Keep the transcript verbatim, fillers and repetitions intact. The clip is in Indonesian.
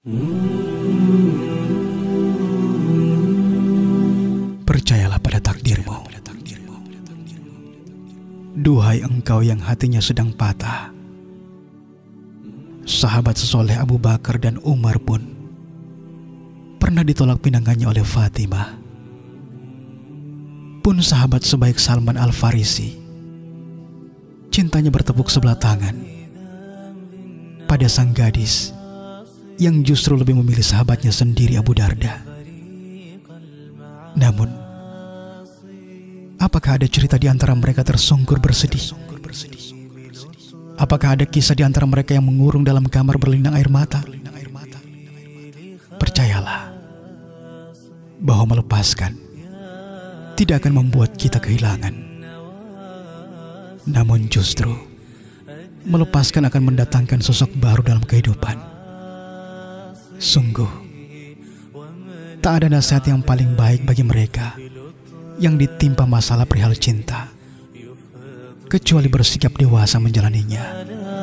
Percayalah pada takdirmu. Duhai engkau yang hatinya sedang patah. Sahabat sesoleh Abu Bakar dan Umar pun pernah ditolak pinangannya oleh Fatimah. Pun sahabat sebaik Salman Al-Farisi, cintanya bertepuk sebelah tangan pada sang gadis yang justru lebih memilih sahabatnya sendiri, Abu Darda. Namun, apakah ada cerita di antara mereka tersungkur bersedih? Apakah ada kisah di antara mereka yang mengurung dalam kamar berlinang air mata? Percayalah bahwa melepaskan tidak akan membuat kita kehilangan. Namun justru melepaskan akan mendatangkan sosok baru dalam kehidupan. Sungguh, tak ada nasihat yang paling baik bagi mereka yang ditimpa masalah perihal cinta, kecuali bersikap dewasa menjalaninya.